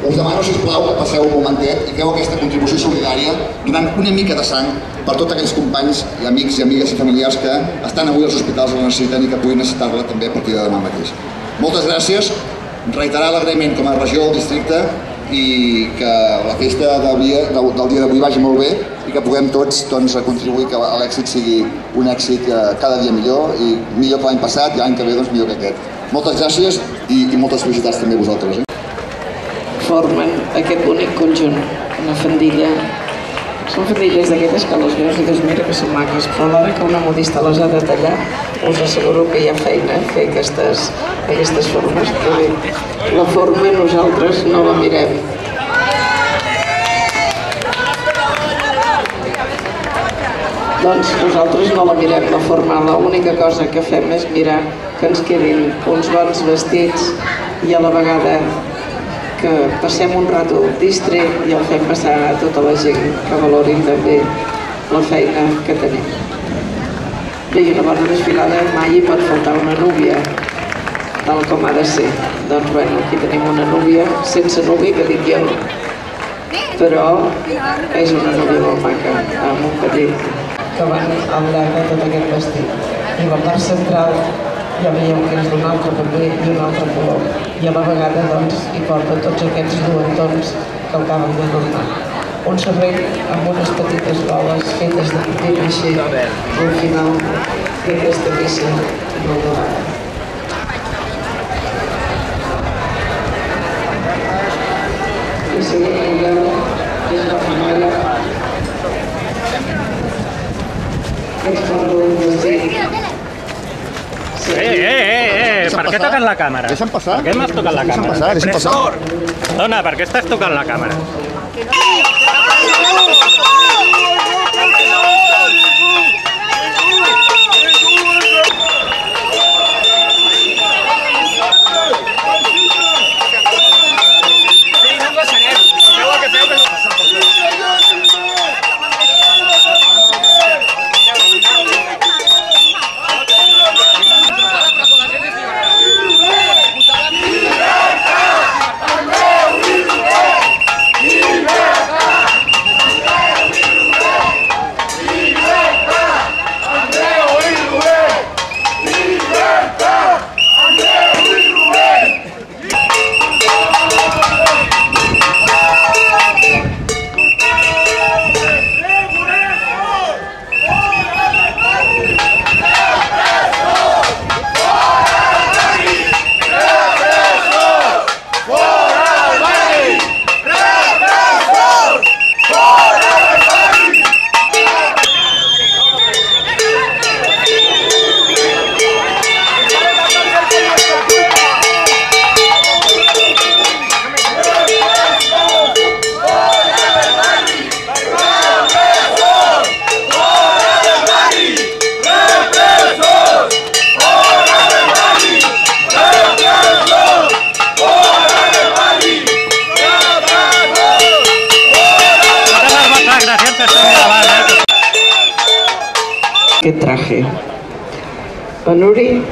Us demano, sisplau, que passeu un momentet i feu aquesta contribució solidària donant una mica de sang per tots aquells companys i amics i amigues i familiars que estan avui als hospitals i la necessiten i que puguin necessitar-la també a partir de demà mateix. Moltes gràcies, reiterar l'agraïment com a regió del districte i que la festa del dia d'avui vagi molt bé i que puguem tots contribuir que l'èxit sigui un èxit cada dia millor i millor que l'any passat i l'any que ve millor que aquest. Moltes gràcies i moltes felicitats també a vosaltres. Formen aquest bonic conjunt, una faldilla. Són faldilles d'aquelles que les veus i dius, mira que són maques, però a l'hora que una modista les ha de tallar, us asseguro que hi ha feina a fer aquestes formes. La forma nosaltres no la mirem. Doncs nosaltres no la mirem, la forma. L'única cosa que fem és mirar que ens quedin uns bons vestits i a la vegada que passem un rato distret i el fem passar a tota la gent que valorin també la feina que tenim. Bé, i una bona desfilada mai hi pot faltar una núvia, tal com ha de ser. Doncs bueno, aquí tenim una núvia, sense núvia, que dic jo, però és una núvia molt maca, amb un petit que van al llarg de tot aquest vestit. I la part central ja veieu que és d'un altre paper i un altre color. I a la vegada doncs hi porta tots aquests duentons que el acaben de donar. Un serrell amb unes petites boles fetes de paper maixer al final d'aquesta peça molt dorada. I seguim el veure és la família que ens porta un vestit. Per què toquen la càmera? Deixa'm passar. Per què m'has tocat la càmera? Deixa'm passar. Dona, per què estàs tocant la càmera? Aquest traje. La Nuri,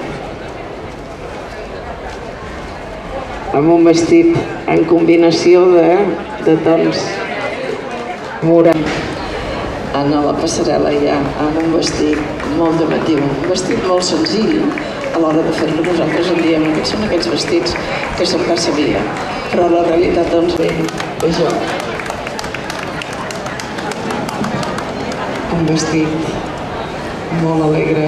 amb un vestit en combinació de tons morat. A la passarel·la ja amb un vestit molt llamatiu, un vestit molt senzill. A l'hora de fer-lo nosaltres en diem que són aquests vestits que se'n passa via, però la realitat doncs ve jo. Un vestit molt alegre,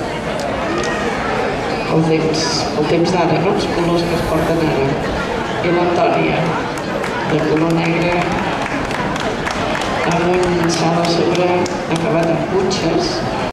el temps d'ara, no? Els colors que es porten ara. I l'Antònia, de color negre, amb un salt a sobre acabat amb punxes.